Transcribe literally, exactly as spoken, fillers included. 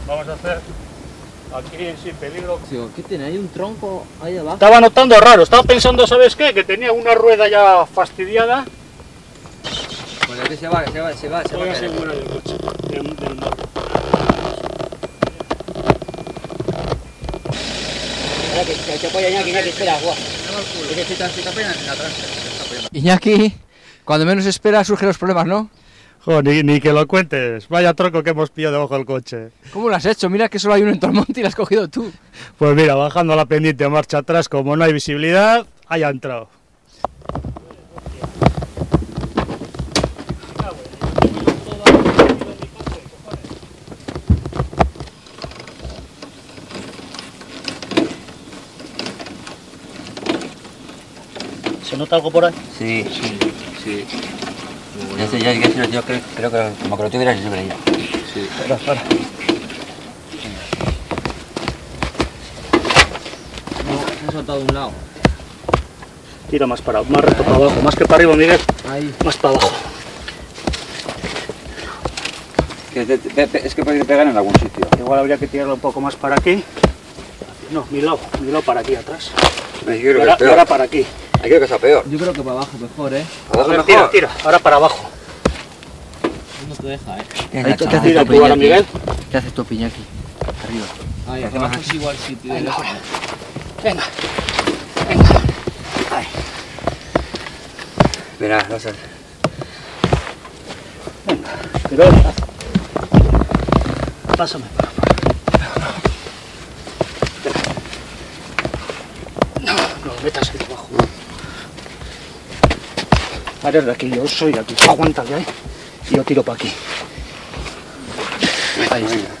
vamos a hacer aquí en Sin Peligro. ¿Qué tiene? ¿Hay un tronco ahí abajo? Estaba notando raro, estaba pensando, ¿sabes qué? Que tenía una rueda ya fastidiada. Pues aquí se va, se va, se va, se Voy va a a caer. asegurar el coche del, del móvil. Que, que, que apoya Iñaki, Iñaki, espera, guau. Es que si te, si te apoyan en atrás, te está apoyando. Iñaki, cuando menos espera surgen los problemas, ¿no? Jo, ni, ni que lo cuentes, vaya tronco que hemos pillado debajo del coche. ¿Cómo lo has hecho? Mira que solo hay uno en todo el monte y lo has cogido tú. Pues mira, bajando la pendiente marcha atrás, como no hay visibilidad, haya entrado. ¿Se nota algo por ahí? Sí, sí, sí. Ya sé, ya, ya, ya, yo creo, creo que como que lo tuvieras yo creía. Sí. Espera, espera. No, se ha soltado de un lado. Tira más para, más recto para abajo, más que para arriba, Miguel. Ahí. Más para abajo. Que te, te, te, es que puede pegar en algún sitio. Igual habría que tirarlo un poco más para aquí. No, mi lado, mi lado para aquí atrás. Yo Y ahora, y ahora para aquí. Yo creo que está peor. Yo creo que para abajo mejor, ¿eh? A ver, tira, tira, ahora para abajo. No te deja, ¿eh? Ahí te tira tú ahora, Miguel. ¿Qué haces tú, Piñaki? Arriba. Ahí, abajo es igual sitio. Venga, ahora. Venga. Venga. Ahí. Mira, no sé. Venga, pero haz. Pásame para abajo. No, no lo metas ahí abajo. Ahora de aquí, yo soy de aquí. Aguántale ahí. Y yo tiro para aquí. Ahí, venga.